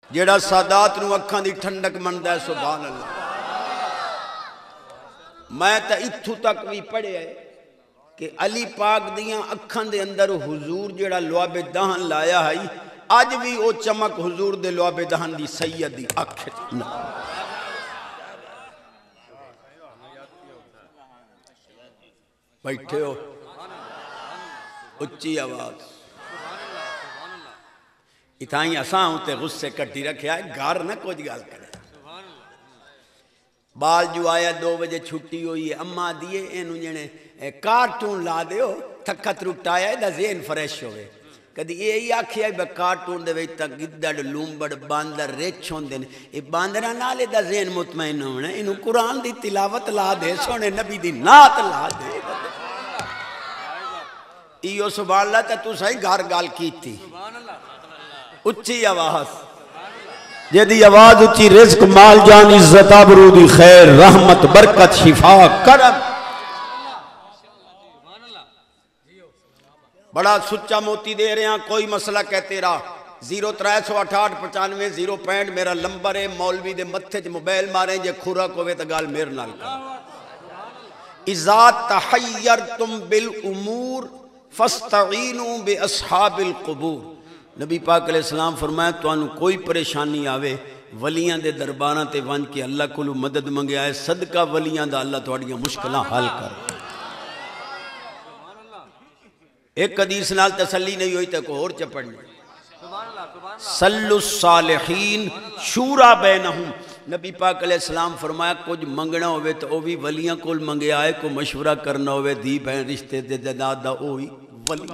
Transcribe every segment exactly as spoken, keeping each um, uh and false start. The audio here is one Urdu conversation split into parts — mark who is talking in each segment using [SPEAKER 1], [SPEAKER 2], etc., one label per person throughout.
[SPEAKER 1] جیڑا سادات نو اکھاں دی ٹھنڈک مندا ہے سبحان اللہ. میں تا اتھو تک بھی پڑھے ہے کہ علی پاک دیاں اکھاں دے اندر حضور جیڑا لعاب دہن لایا ہے آج بھی او چمک حضور دے لعاب دہن دی سید دی اکھ بیٹھے ہو اچھی آواز اتھائیں اساں ہوتے غصے کٹی رکھے آئے گھر نہ کچھ گال کرے بال جو آیا دو بجے چھٹی ہوئی ہے اماں دیئے اینو جنے کارٹون لا دے ہو تھکت رٹایا ہے دا ذہن فریش ہوئے کدی یہی آکھی ہے کارٹون دے ویچ تک گدڑ لومبڑ باندر ریچ ہوندے یہ باندرہ نالے دا ذہن مطمئن ہونا انہوں قرآن دی تلاوت لا دے سونے نبی دی نات لا دے ایو سبحان اللہ تا تو سہی گھر گال کی تھی اچھی آواز جیدی آواز اچھی رزق مال جان عزت آبرودی خیر رحمت برکت شفا کرم بڑا سچا موتی دے رہے ہیں کوئی مسئلہ کہتے رہا زیرو ترائے سو اٹھاٹھ پچانوے زیرو پینٹ میرا لمبر ہے مولوی دے متھے جو موبیل ماریں جے کھورا کوئے تا گال میر نال کر اذا تحیرتم بالامور فاستعینوا باصحاب القبور نبی پاک علیہ السلام فرمایا تو انہوں کوئی پریشانی آوے ولیاں دے درباراں تے ون کے اللہ کو مدد منگے آئے صدقہ ولیاں دا اللہ توڑیاں مشکلہ حل کر ایک حدیث نال تسلی نہیں ہوئی تے کو اور چپڑنے صلو الصالحین شورا بینہم نبی پاک علیہ السلام فرمایا کچھ منگنا ہوئے تو وہ بھی ولیاں کول منگے آئے کو مشورہ کرنا ہوئے دی بہن رشتے دے دادا ہوئی ولی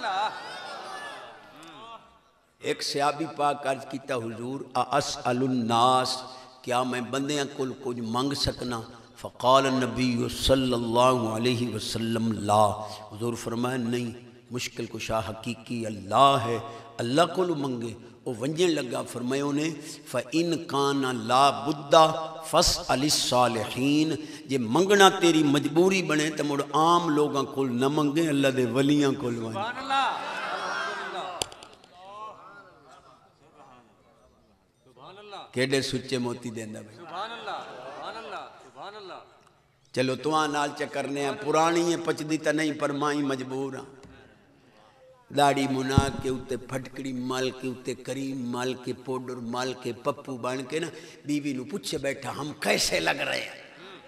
[SPEAKER 1] ایک صحابی پاک عرض کیتا حضور اسأل الناس کیا میں بندیاں کل کچھ منگ سکنا فقال النبی صلی اللہ علیہ وسلم لا حضور فرمایا نہیں مشکل کشا حقیقی اللہ ہے اللہ کو منگے وہ ونجن لگا فرمایا انہیں فَإِن كَانَ لَا بُدَّ فَاسْأَلِ الصَّالِحِينَ یہ منگنا تیری مجبوری بنے تو مڑ عام لوگاں کل نہ منگیں اللہ دے ولیاں کل منگیں کیڑے سچے موتی دیندہ بھائی چلو تو آن نال چکرنے ہیں پرانی ہیں پچ دیتا نہیں پر مائیں مجبور ہیں داڑی منا کے اتے پھٹکڑی مال کے اتے کریم مال کے پوڈر مال کے پپو بان کے نا بیوی نو پوچھے بیٹھا ہم کیسے لگ رہے ہیں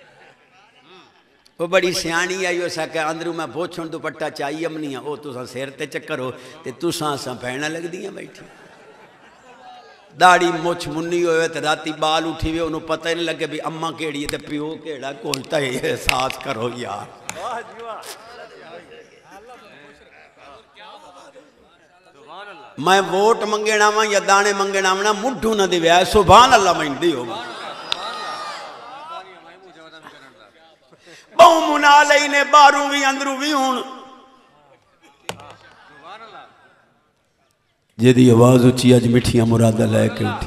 [SPEAKER 1] وہ بڑی سیانی آئی ہو سکے اندروں میں پوچھوں تو پٹا چاہیے امنی ہے وہ تو ساں سیرتے چکر ہو تے تو ساں ساں پہنا لگ دیا بیٹھی داڑی مچھ منی ہوئے تے راتی بال اٹھی ہوئے انہوں پتہ نہیں لگے بھی اممہ کیڑی ہے تے پیو کیڑا کولتا ہے احساس کرو یار میں ووٹ منگینا ہوں یا دانے منگینا ہوں مڈھو نہ دے ویا سبحان اللہ میں دی ہو بہو منا لینے باروں بھی اندروں بھی ہون جیدی آواز اچھی آج مٹھیاں مرادہ لے کے اٹھی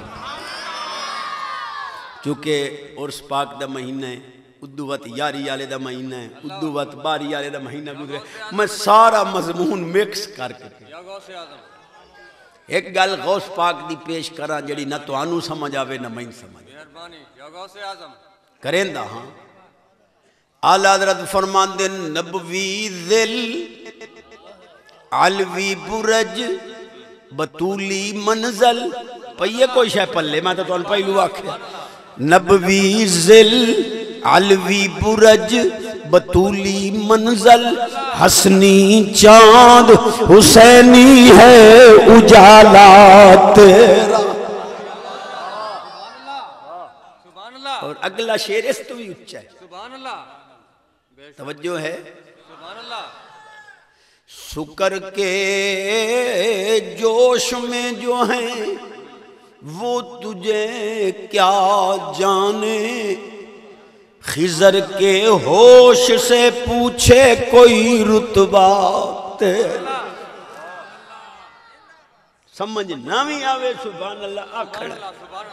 [SPEAKER 1] چونکہ عرس پاک دا مہینہ ہے ادوت یاری آلے دا مہینہ ہے ادوت باری آلے دا مہینہ گزرے میں سارا مضمون مکس کر کے ایک گل غوث پاک دی پیش کرا جڑی نہ تو آنو سمجھ آوے نہ میں سمجھ کریں دا ہاں آلہ حضرت فرمان دے نبوی ذل علوی برج بطولی منزل پہیے کوئی شے پلے میں تو تول پہلو آکھے نبوی ذل علوی برج بطولی منزل حسنی چاند حسینی ہے اجالا تیرا اور اگلا شعر اس تو بھی اچھا ہے توجہ ہے سکر کے جوش میں جو ہیں وہ تجھے کیا جانے خضر کے ہوش سے پوچھے کوئی رتبہ تیرا سمجھ نہ بھی آوے سبحان اللہ آکھڑا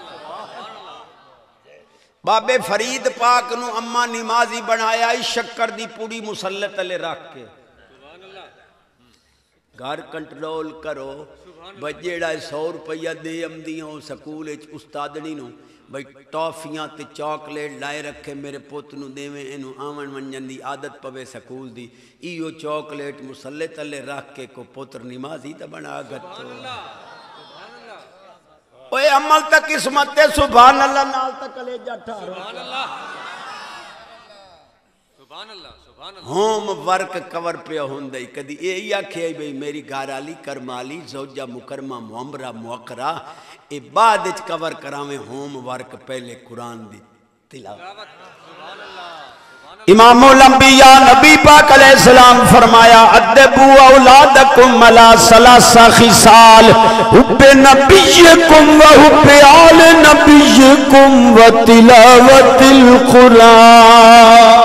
[SPEAKER 1] بابے فرید پاک نو اممہ نمازی بنایا شکر دی پوری مسلط لے رکھ کے گھر کنٹرول کرو بھئی جیڑا سو روپیہ دے امدیوں سکول استادنی نو بھئی ٹافیاں تے چاکلیٹ لائے رکھے میرے پوت نو دیویں اینو آمن منجن دی عادت پوے سکول دی ایو چاکلیٹ مسلے تلے رکھ کے کو پوتر نمازی تا بنا گتو اوے عمل تا قسمت تے سبحان اللہ نال تا کلیجہ ٹھارو ہوم ورک کور پہ ہوندائی کدی اے آکھے بھئی میری گارالی کرمالی زوجہ مکرمہ معمرہ موقرہ اے بعد اچ کور کراویں ہوم ورک پہلے قرآن دی تلاوت امام الانبیاء نبی پاک علیہ السلام فرمایا ادبو اولادکم علی ثلاث خصال حب نبیکم و حب آل نبیکم و تلاوت القرآن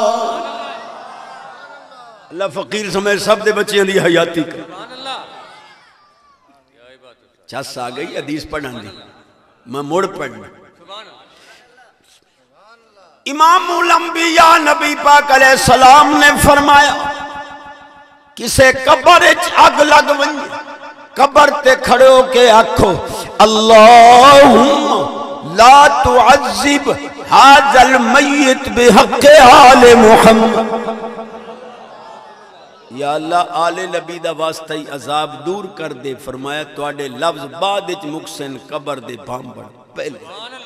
[SPEAKER 1] اللہ فقیر سمجھ سب دے بچے دی حیاتی کر چس آگئی حدیث پڑھن دی میں مڑ پڑھنا امام الانبیاء نبی پاک علیہ السلام نے فرمایا کسے قبر اچ اگ لگ ونجے قبر تے کھڑے ہو کے آکھو اللہم لا تعذب ھذا المیت بحق آل محمد یا اللہ آل نبی دا واسطہ ہی عذاب دور کر دے فرمایا تواڈے لفظ بعد اچ مکسن قبر دے بھامبڑ پہلے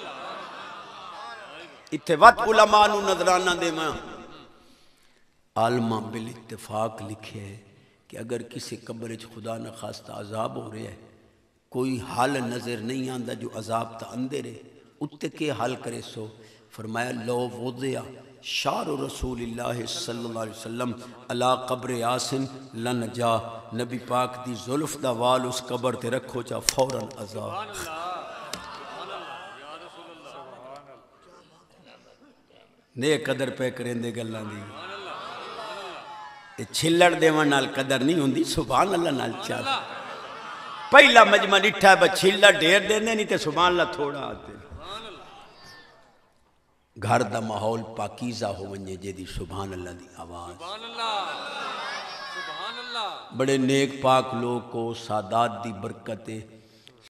[SPEAKER 1] اتھے وقت علماء نو نظرانہ دے میں عالمہ بالاتفاق لکھے ہے کہ اگر کسی قبر اچ خدا نہ خواستہ عذاب ہو رہے ہے کوئی حل نظر نہیں آندہ جو عذاب تا اندے رہے اتھے کے حل کرے سو فرمایا لو وضع شعر رسول اللہ صلی اللہ علیہ وسلم علی قبر یاسن لنجا نبی پاک دی ظلف دا وال اس قبر تے رکھو چا فوراً عذاب نے قدر پہ کریں دے گلہ دی چھلڑ دیوان نال قدر نہیں ہوندی سبحان اللہ نال چاہتا پہلا مجمع نٹھا ہے با چھلڑ ڈیر دینے نہیں تے سبحان اللہ تھوڑا آتے گھر دا ماحول پاکیزہ ہو ونجے جے دی سبحان اللہ دی آواز بڑے نیک پاک لوگ کو سادات دی برکت